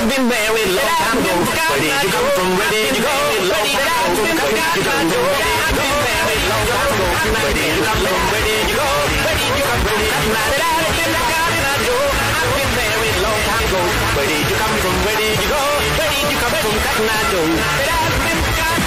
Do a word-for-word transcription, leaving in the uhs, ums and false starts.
I've been married long time ago. Where did you come from? Where did you go? Long time ago. Where did you come from? I've been married long time ago. Where did you come from? Where did you go? Where did you come from? I've been married long time ago. Where did you come from? Where did you go? Where did you come from?